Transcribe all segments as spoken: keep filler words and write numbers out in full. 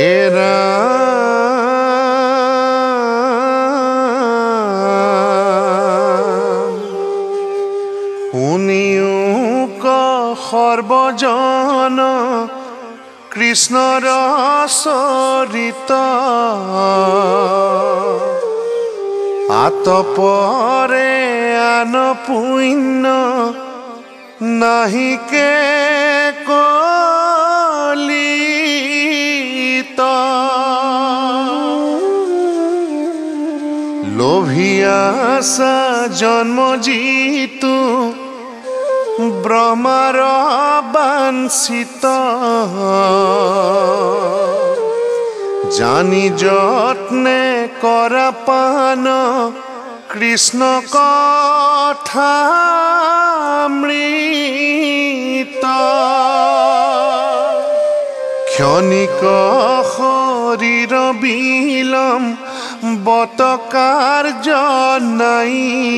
হেৰা শুনিও ক সৰ্বজন কৃষ্ণৰ চৰিত আতপৰে আন পুণ্য নাহিকে কলিত লোভিয়াসা জন্ম জিতু ব্ৰহ্মাৰ বাঞ্ছিত জানি যত্নে কৰা পান কৃষ্ণ কথামৃত ক্ষণিক শৰীৰ বিলম বত কাৰ্য নাই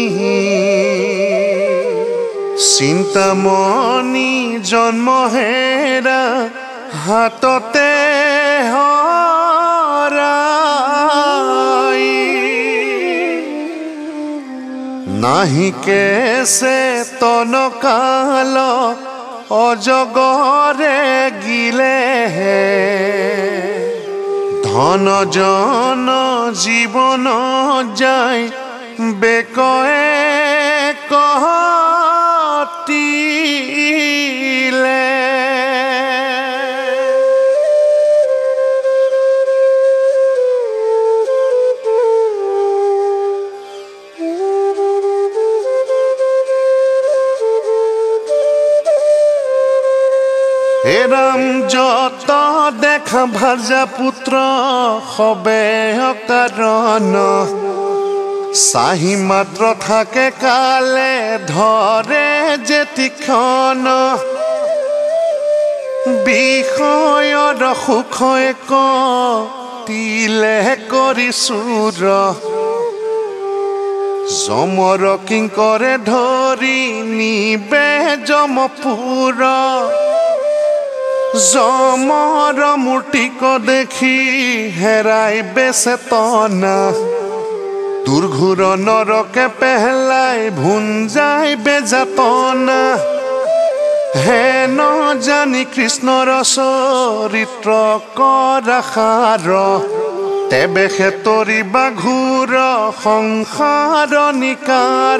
চিন্তামণি জন্ম হেৰা হাততে হৰাই নাহিকে চেতন কাল অজগৰে গিলে ধন জন জীৱন যায় বেকয়ে কটিলে এরাম যত দেখা ভাজা পুত্র হবে অকারণ সাহি মাত্র থাকে কালে ধরে যেতিক্ষণ বিষয়ৰ সুখয় কটিলে কৰি চুৰ যমৰ কিংকৰে ধৰি নিবে যমপুৰ যমৰ মূৰ্তিক দেখি হেৰাই বেচেতনা দুৰ্ঘুৰ নৰকে পেহলাই ভুঞ্জাই বেজাতনা হেন জানি কৃষ্ণৰ চৰিত্ৰ কৰাসাৰ তেবে খেতৰিবা ঘূৰ সংসাৰ নিকাৰ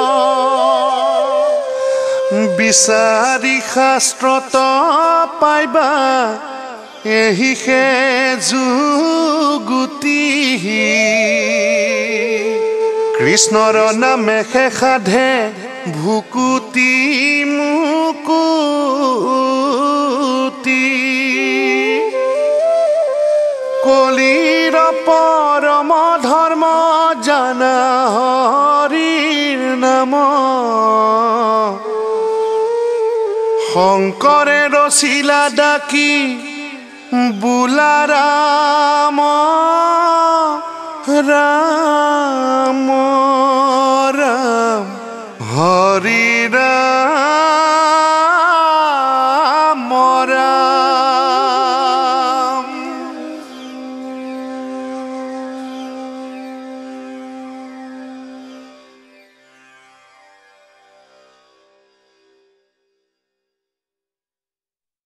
বিচাৰি শাস্ত্ৰত পাইবা এহি সে যুগুতি কৃষ্ণৰ নামে সে সাধে ভুকুতি মুকুতি কলিৰ পৰম ধৰ্ম জানা হৰিৰ নাম শংকৰে ৰচিলা ডাকি বুলাৰ